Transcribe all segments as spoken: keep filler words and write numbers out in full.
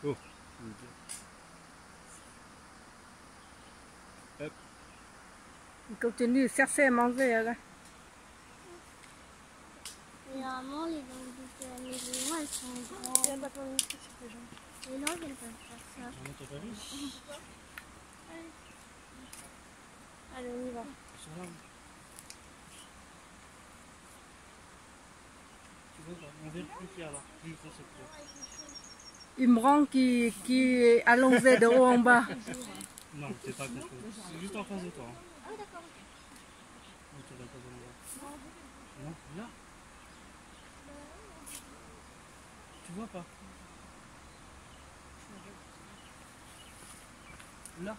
Oh. Hop. Il continue de chercher à manger là. Mais normalement, les langues de la maison, elles sont grandes. Il n'y a pas de sur tes jambes. Les langues, elles peuvent faire ça. T'as pas vu? Allez, on y va. Tu vois, on vient plus clair là. Plus gros, c'est clair. Une branche qui, qui est allongée de haut en bas. Non, c'est pas quelque chose. C'est juste en face de toi. Hein. Ah oui, d'accord. Non, tu vas pas voir. Non, là. Tu vois pas? Là.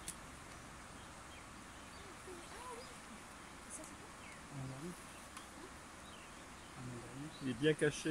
Il est bien caché.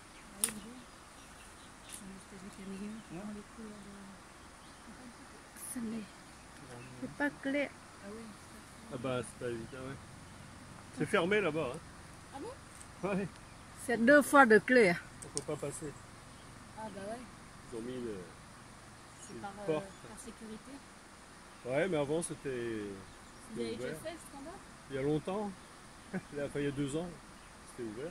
C'est pas clair. Ah bah c'est pas évident, ouais. C'est fermé là-bas. Hein. Ah bon? Ouais. C'est deux fois de clair. On peut pas passer. Ah bah ouais. Ils ont mis le... C'est par, euh, porte. par sécurité. Ouais, mais avant c'était... Vous avez c'était déjà ouvert. fait ce standard? Il y a longtemps. Enfin, il y a deux ans. C'était ouvert.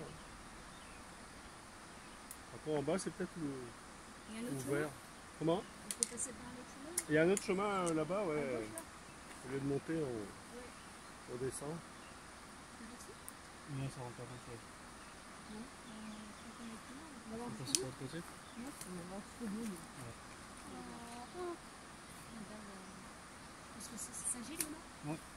Après en bas c'est peut-être le... Il y a un autre ouvert. chemin? Comment? On peut passer par un autre chemin? Il y a un autre chemin euh, là-bas, ouais. À gauche, là? Au lieu de monter, on, Ouais. on descend. C'est ici? Non, ça rentre pas comme ça. Non. Euh, je crois qu'on est plus là. On va voir On passe le par l'autre côté. Non, c'est on va voir le bout. Ah, ah. Est-ce que c'est Saint-Gilles, non? Ouais.